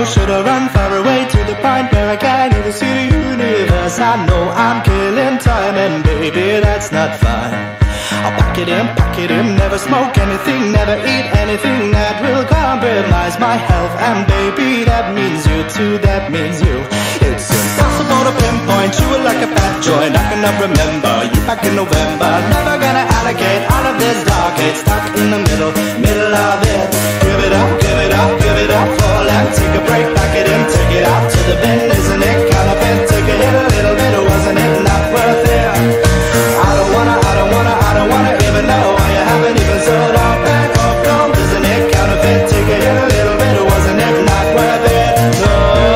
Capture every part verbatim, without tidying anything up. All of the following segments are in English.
know, should I run far away to the point where I can't even see the universe? I know I'm killing time, and baby, that's not fine. I'll pack it in, pack it in, never smoke anything, never eat anything that will compromise my health. And baby, that means you too, that means you. It's impossible to pinpoint you like a fat joint. I cannot remember you back in November. Never gonna allocate all of this dark hate. Stuck in the middle, middle of it. Give it up, give it up, give it up for Lent. Take a break, pack it in, take it out to the bin. Isn't it kind of been? Take a hit a little bit, wasn't it not worth it? I don't wanna, I don't wanna, I don't wanna even know why you haven't even sold off back off gold. Isn't it counterfeit? Take a hit a little bit, wasn't it not worth it? No.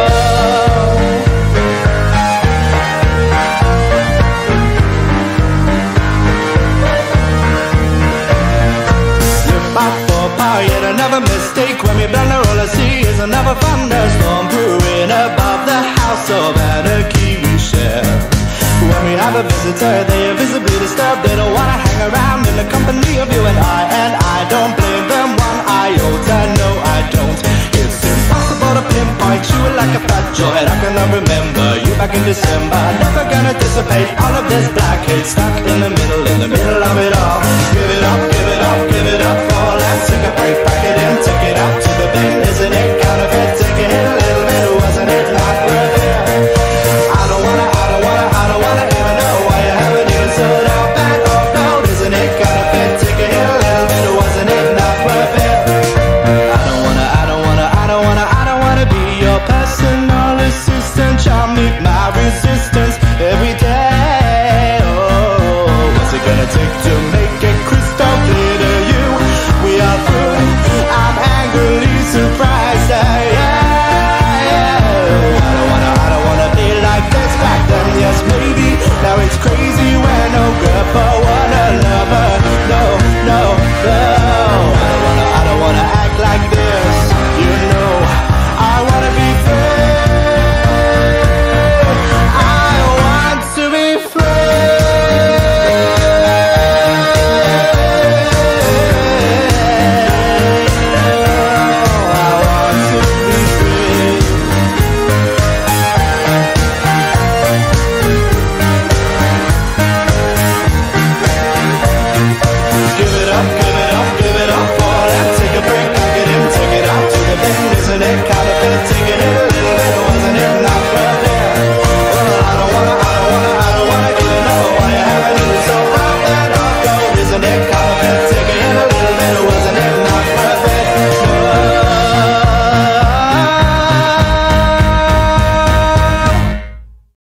Slip up for power, yet another mistake. When we bend the roll, I see is another thunderstorm brewing above the house of anarchy we share. When we have a visitor, they are visibly disturbed. They don't wanna hang around in the company of you and I. And I don't blame them one iota, no I don't. It's impossible to pinpoint you like a fat joint. I cannot remember you back in December. Never gonna dissipate